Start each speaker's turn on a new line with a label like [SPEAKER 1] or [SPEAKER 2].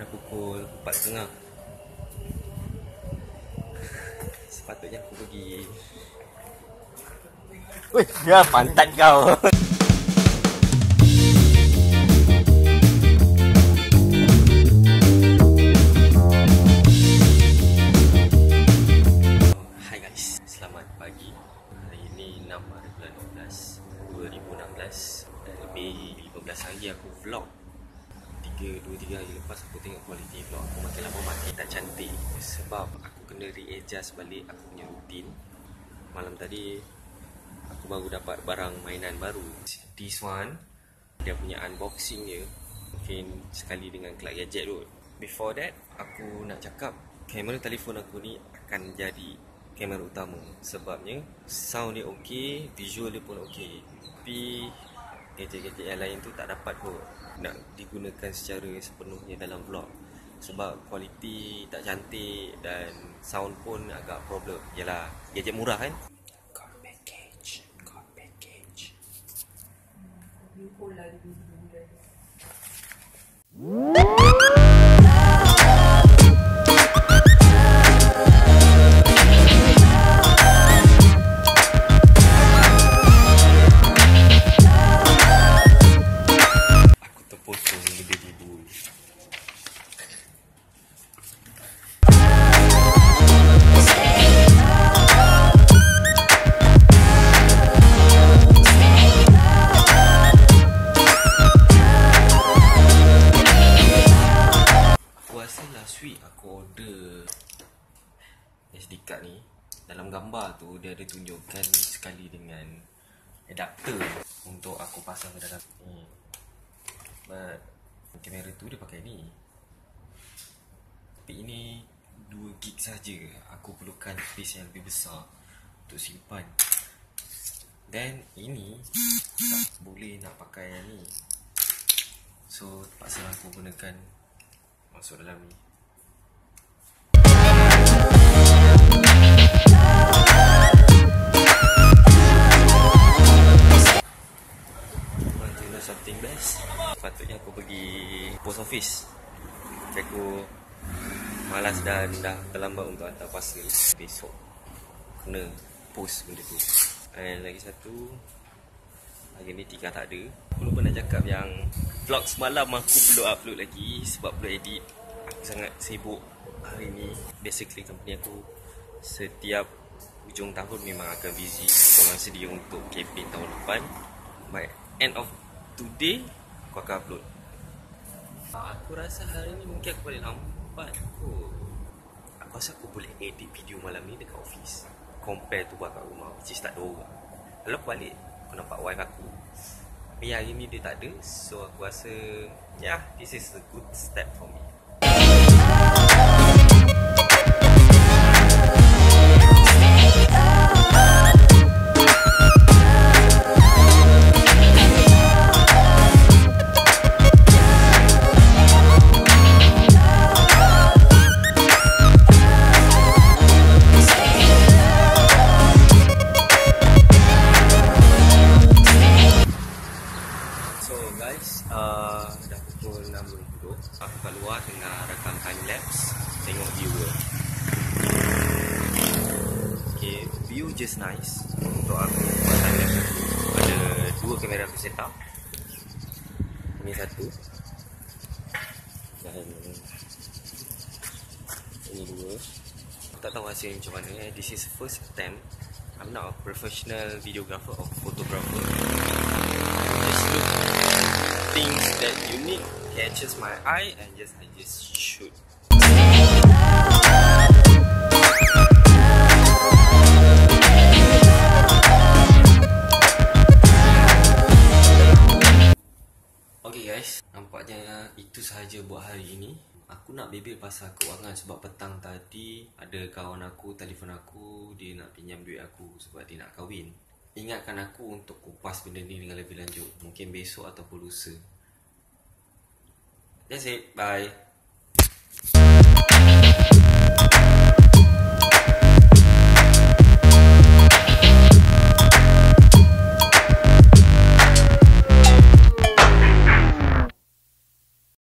[SPEAKER 1] Dah pukul 4.30. Sepatutnya aku pergi. Weh, ya pantat kau. Hai guys, selamat pagi. Hari ini 6 hari bulan 12 2016. Dan lebih 15 hari aku vlog. 2-3 hari lepas aku tengok kualiti vlog aku makin lama makin tak cantik. Sebab aku kena readjust balik aku punya rutin. Malam tadi aku baru dapat barang mainan baru. This one, dia punya unboxing dia mungkin sekali dengan Kelak Gadget tu. Before that, aku nak cakap kamera telefon aku ni akan jadi kamera utama. Sebabnya sound dia okey, visual dia pun okey. Tapi gadget-gadget yang lain tu tak dapat kot nak digunakan secara sepenuhnya dalam vlog. Sebab kualiti tak cantik dan sound pun agak problem. Yalah, gadget murah kan. God package. Aku terpotong lebih dulu. Last week aku order SD card ni. Dalam gambar tu dia ada tunjukkan sekali dengan adapter untuk aku pasang ke dalam ni. But kamera tu dia pakai ni. Tapi ini 2 gig saja. Aku perlukan space yang lebih besar untuk simpan. Dan ini tak boleh nak pakai yang ni. So terpaksa aku gunakan masuk dalam ni. Want to know something best? Patutnya aku pergi post office. Tapi aku malas dan dah terlambat untuk hantar parcel. Besok kena post benda tu. Dan lagi satu, hari ni Tika tak ada. Aku lupa nak cakap yang vlog semalam aku belum upload lagi sebab belum edit. Aku sangat sibuk hari ni. Basically company aku setiap hujung tahun memang akan busy. Korang sedia untuk campaign tahun depan. By end of today aku akan upload. Aku rasa hari ni mungkin aku balik lambat kot. Aku rasa aku boleh edit video malam ni dekat office compare tu buat kat rumah, which is tak ada orang. Kalau aku balik aku nampak wife aku. Tapi hari ni dia tak ada. So aku rasa this is a good step for me. Dah pukul 6.20. Aku kat luar tengah rakam time lapse. Tengok viewer. Okay, view just nice. Untuk aku buat time lapse aku ada 2 kamera aku set up. Ini satu dan ini 2. Aku tak tahu hasil macam mana. This is first attempt. I'm not a professional videographer or photographer. Just look things that unique catches my eye and I just shoot. Okay guys, nampaknya itu sahaja buat hari ini. Aku nak bebel pasal kewangan sebab petang tadi ada kawan aku telefon aku, dia nak pinjam duit aku sebab dia nak kahwin. Ingatkan aku untuk kupas benda ni dengan lebih lanjut. Mungkin besok ataupun lusa. That's it. Bye.